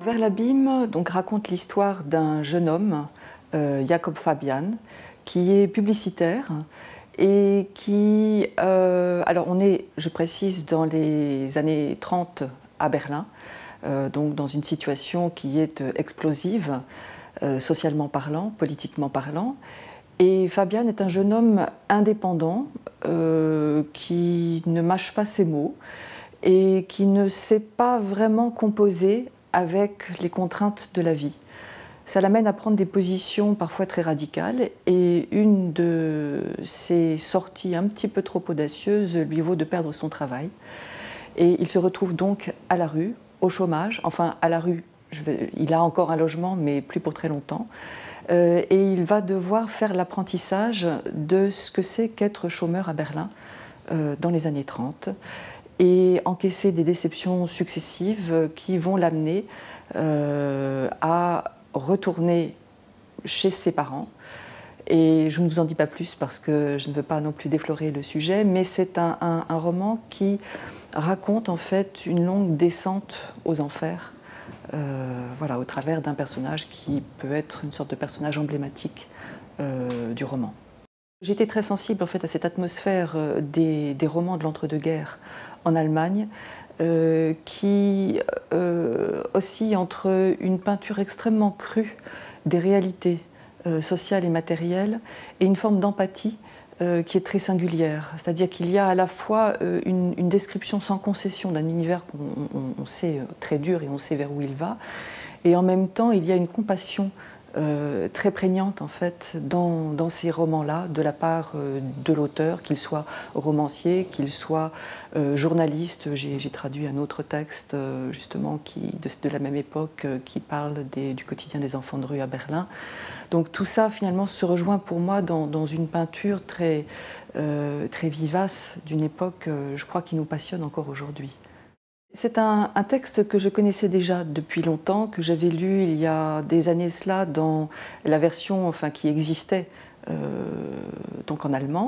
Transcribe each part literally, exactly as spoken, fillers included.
Vers l'abîme donc, raconte l'histoire d'un jeune homme, euh, Jacob Fabian, qui est publicitaire et qui... Euh, alors on est, je précise, dans les années trente à Berlin, euh, donc dans une situation qui est euh, explosive, euh, socialement parlant, politiquement parlant. Et Fabian est un jeune homme indépendant euh, qui ne mâche pas ses mots et qui ne sait pas vraiment composer avec les contraintes de la vie. Ça l'amène à prendre des positions parfois très radicales et une de ses sorties un petit peu trop audacieuses lui vaut de perdre son travail. Et il se retrouve donc à la rue, au chômage, enfin à la rue, je vais, il a encore un logement mais plus pour très longtemps. Euh, et il va devoir faire l'apprentissage de ce que c'est qu'être chômeur à Berlin euh, dans les années trente et encaisser des déceptions successives qui vont l'amener euh, à retourner chez ses parents. Et je ne vous en dis pas plus parce que je ne veux pas non plus déflorer le sujet, mais c'est un, un, un roman qui raconte en fait une longue descente aux enfers, euh, voilà, au travers d'un personnage qui peut être une sorte de personnage emblématique euh, du roman. J'ai été très sensible en fait à cette atmosphère euh, des, des romans de l'entre-deux-guerres en Allemagne, euh, qui euh, oscille entre une peinture extrêmement crue des réalités euh, sociales et matérielles et une forme d'empathie euh, qui est très singulière. C'est-à-dire qu'il y a à la fois euh, une, une description sans concession d'un univers qu'on on, on sait très dur et on sait vers où il va, et en même temps il y a une compassion Euh, très prégnante en fait dans, dans ces romans-là de la part euh, de l'auteur, qu'il soit romancier, qu'il soit euh, journaliste. J'ai traduit un autre texte euh, justement qui, de, de la même époque euh, qui parle des, du quotidien des enfants de rue à Berlin. Donc tout ça finalement se rejoint pour moi dans, dans une peinture très, euh, très vivace d'une époque, euh, je crois, qui nous passionne encore aujourd'hui. C'est un, un texte que je connaissais déjà depuis longtemps, que j'avais lu il y a des années cela dans la version enfin, qui existait euh, donc en allemand.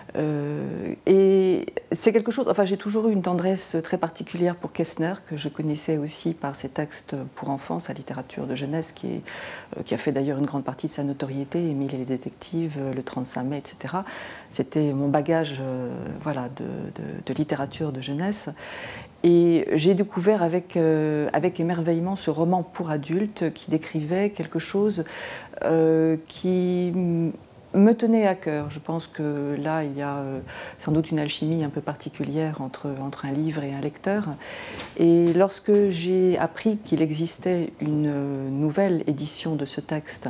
Euh, et c'est quelque chose, enfin j'ai toujours eu une tendresse très particulière pour Kestner, que je connaissais aussi par ses textes pour enfants, sa littérature de jeunesse, qui, est, euh, qui a fait d'ailleurs une grande partie de sa notoriété, Émile et les détectives, le trente-cinq mai, et cetera. C'était mon bagage euh, voilà, de, de, de littérature de jeunesse. Et j'ai découvert avec, euh, avec émerveillement ce roman pour adultes qui décrivait quelque chose euh, qui me tenait à cœur. Je pense que là, il y a euh, sans doute une alchimie un peu particulière entre, entre un livre et un lecteur. Et lorsque j'ai appris qu'il existait une nouvelle édition de ce texte,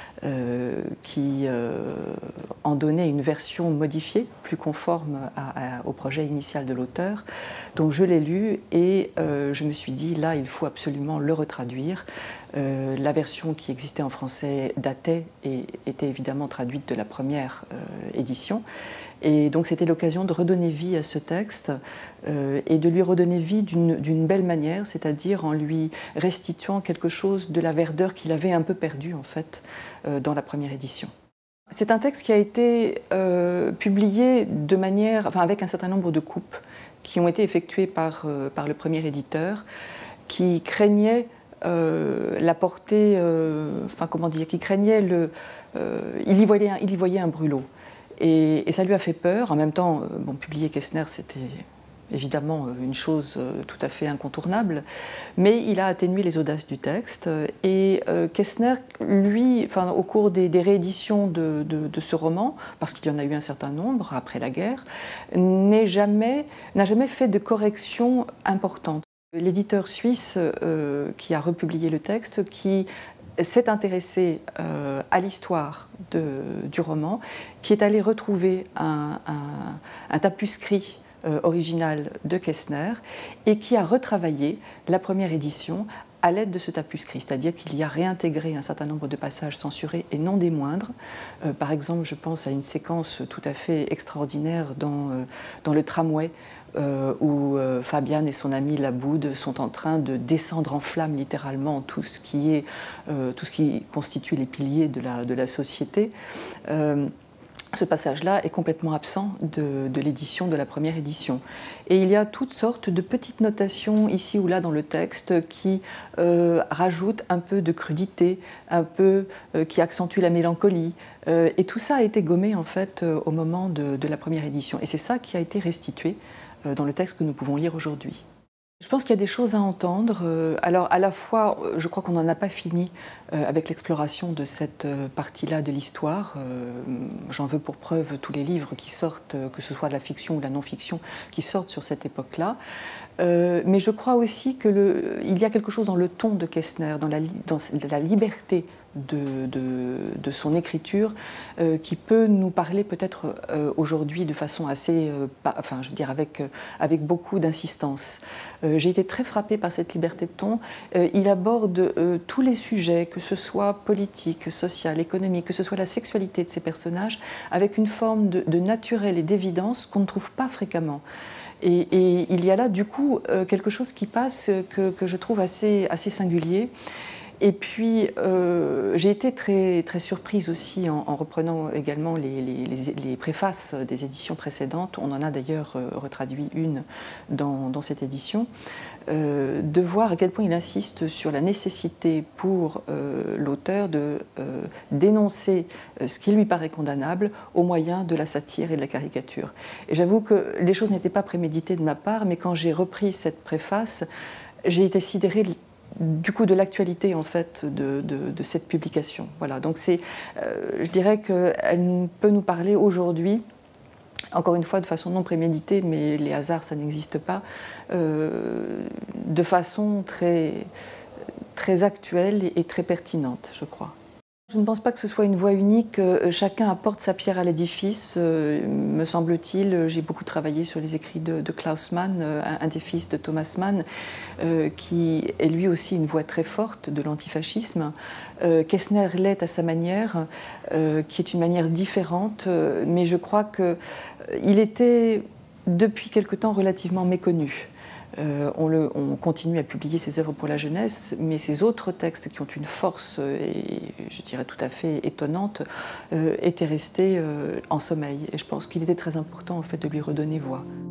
Euh, qui euh, en donnait une version modifiée, plus conforme à, à, au projet initial de l'auteur. Donc je l'ai lu et euh, je me suis dit, là, il faut absolument le retraduire. Euh, la version qui existait en français datait et était évidemment traduite de la première euh, édition. Et donc c'était l'occasion de redonner vie à ce texte euh, et de lui redonner vie d'une belle manière, c'est-à-dire en lui restituant quelque chose de la verdeur qu'il avait un peu perdue en fait euh, dans la première édition. C'est un texte qui a été euh, publié de manière, enfin avec un certain nombre de coupes qui ont été effectuées par, euh, par le premier éditeur, qui craignait euh, la portée, euh, enfin comment dire, qui craignait le, euh, il y voyait un, il y voyait un brûlot. Et, et ça lui a fait peur. En même temps, bon, publier Kestner, c'était évidemment une chose tout à fait incontournable, mais il a atténué les audaces du texte. Et euh, Kestner, lui, enfin, au cours des, des rééditions de, de, de ce roman, parce qu'il y en a eu un certain nombre après la guerre, n'a jamais, n'a jamais fait de corrections importantes. L'éditeur suisse euh, qui a republié le texte, qui s'est intéressé euh, à l'histoire du roman, qui est allé retrouver un, un, un tapuscrit euh, original de Kestner et qui a retravaillé la première édition à l'aide de ce tapuscrit, c'est-à-dire qu'il y a réintégré un certain nombre de passages censurés et non des moindres. Euh, par exemple, je pense à une séquence tout à fait extraordinaire dans, euh, dans le tramway, Euh, où euh, Fabian et son ami Laboude sont en train de descendre en flammes littéralement tout ce qui, est, euh, tout ce qui constitue les piliers de la, de la société. Euh, ce passage-là est complètement absent de, de l'édition, de la première édition. Et il y a toutes sortes de petites notations ici ou là dans le texte qui euh, rajoutent un peu de crudité, un peu, euh, qui accentuent la mélancolie. Euh, et tout ça a été gommé en fait euh, au moment de, de la première édition. Et c'est ça qui a été restitué euh, dans le texte que nous pouvons lire aujourd'hui. Je pense qu'il y a des choses à entendre. Alors, à la fois, je crois qu'on n'en a pas fini avec l'exploration de cette partie-là de l'histoire. J'en veux pour preuve tous les livres qui sortent, que ce soit de la fiction ou de la non-fiction, qui sortent sur cette époque-là. Mais je crois aussi qu'il y a quelque chose dans le ton de Kestner, dans la, dans la liberté De, de, de son écriture euh, qui peut nous parler peut-être euh, aujourd'hui de façon assez, euh, pas, enfin je veux dire avec, euh, avec beaucoup d'insistance. Euh, j'ai été très frappée par cette liberté de ton. Euh, il aborde euh, tous les sujets, que ce soit politique, social, économique, que ce soit la sexualité de ces personnages, avec une forme de, de naturel et d'évidence qu'on ne trouve pas fréquemment. Et, et il y a là du coup euh, quelque chose qui passe que, que je trouve assez, assez singulier. Et puis, euh, j'ai été très, très surprise aussi en, en reprenant également les, les, les, les préfaces des éditions précédentes. On en a d'ailleurs euh, retraduit une dans, dans cette édition, euh, de voir à quel point il insiste sur la nécessité pour euh, l'auteur de euh, dénoncer ce qui lui paraît condamnable au moyen de la satire et de la caricature. Et j'avoue que les choses n'étaient pas préméditées de ma part, mais quand j'ai repris cette préface, j'ai été sidérée du coup de l'actualité en fait de, de, de cette publication. Voilà, donc c'est, euh, je dirais qu'elle peut nous parler aujourd'hui, encore une fois de façon non préméditée, mais les hasards ça n'existe pas, euh, de façon très, très actuelle et, et très pertinente, je crois. Je ne pense pas que ce soit une voie unique, chacun apporte sa pierre à l'édifice, me semble-t-il. J'ai beaucoup travaillé sur les écrits de, de Klaus Mann, un des fils de Thomas Mann, qui est lui aussi une voix très forte de l'antifascisme. Kestner l'est à sa manière, qui est une manière différente, mais je crois qu'il était depuis quelque temps relativement méconnu. Euh, on, le, on continue à publier ses œuvres pour la jeunesse, mais ces autres textes qui ont une force, et je dirais tout à fait étonnante, euh, étaient restés euh, en sommeil. Et je pense qu'il était très important en fait, de lui redonner voix.